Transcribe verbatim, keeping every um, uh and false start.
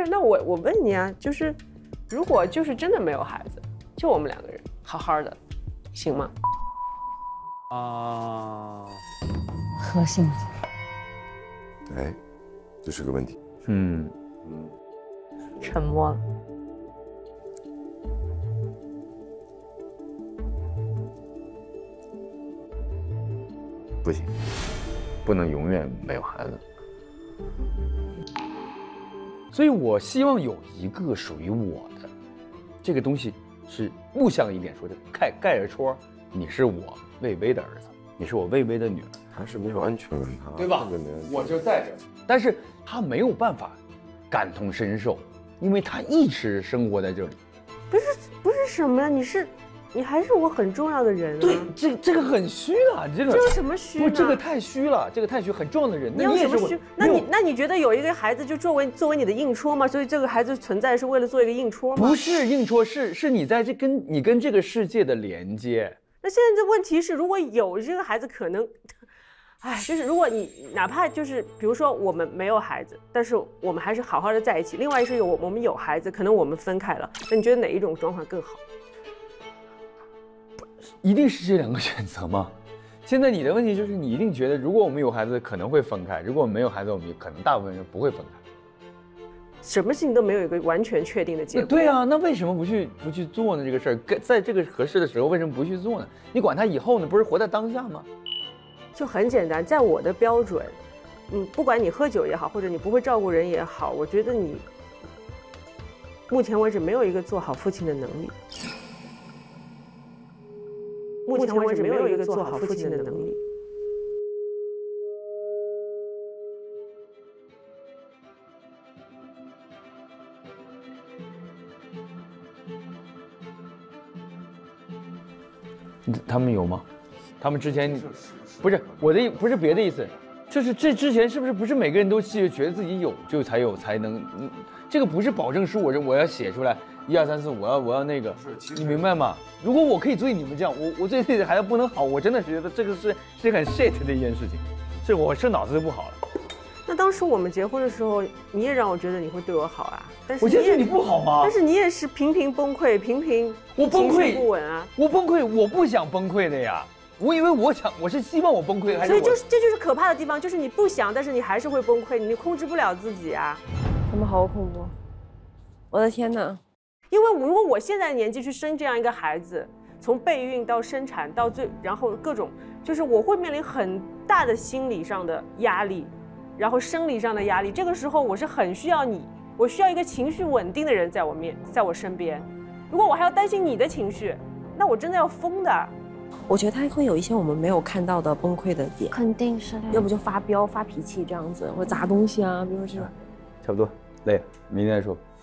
那我我问你啊，就是如果就是真的没有孩子，就我们两个人好好的，行吗？ 啊， 核心。 哎，这是个问题。 嗯嗯， 沉默了。 不行，不能永远没有孩子。所以我希望有一个属于我的，这个东西是木像一点说的，盖盖着戳，你是我魏巍的儿子，你是我魏巍的女儿， 他是没有安全感，他对吧？我就在这，但是他没有办法感同身受，因为他一直生活在这里。 不是不是什么呀？你是。你还是我很重要的人啊！ 对，这这个很虚了，这个这有什么虚呢？ 不，这个太虚了，这个太虚，很重要的人。 你有什么虚？那你那你觉得有一个孩子就作为作为你的硬戳吗？所以这个孩子存在是为了做一个硬戳吗？ 不是硬戳，是是你在这跟你跟这个世界的连接。 那现在这问题是，如果有这个孩子，可能，哎，就是如果你哪怕就是比如说我们没有孩子，但是我们还是好好的在一起。另外是有我们有孩子，可能我们分开了。那你觉得哪一种状况更好？ 一定是这两个选择吗？现在你的问题就是，你一定觉得，如果我们有孩子，可能会分开；如果我们没有孩子，我们可能大部分人不会分开。 什么事情都没有一个完全确定的结果。 对啊，那为什么不去不去做呢？这个事儿，在这个合适的时候，为什么不去做呢？你管他以后呢？不是活在当下吗？ 就很简单，在我的标准，嗯，不管你喝酒也好，或者你不会照顾人也好，我觉得你目前为止没有一个做好父亲的能力。目前为止没有一个做好父亲的能力。 他们有吗？他们之前不是我的，不是别的意思，就是这之前是不是不是每个人都觉得自己有就才有才能，嗯，这个不是保证书，我我要写出来。一二三四，我要我要那个，你明白吗？如果我可以对你们这样，我我对自己的孩子不能好，我真的是觉得这个是是很 shit 的一件事情，是我是脑子就不好了。 那当时我们结婚的时候，你也让我觉得你会对我好啊，但是我现在对你不好吗？ 但是你也是频频崩溃，频频我崩溃不稳啊， 我崩溃，我不想崩溃的呀。我以为我想，我是希望我崩溃，还是所以就是这就是可怕的地方，就是你不想，但是你还是会崩溃，你控制不了自己啊。 他们好恐怖，我的天哪！ 因为如果我现在的年纪去生这样一个孩子，从备孕到生产到最，然后各种，就是我会面临很大的心理上的压力，然后生理上的压力。这个时候我是很需要你，我需要一个情绪稳定的人在我面，在我身边。如果我还要担心你的情绪，那我真的要疯的。 我觉得他会有一些我们没有看到的崩溃的点， 肯定是的。 要不就发飙、发脾气这样子，或者砸东西啊，比如说这种。 差不多累了，明天再说。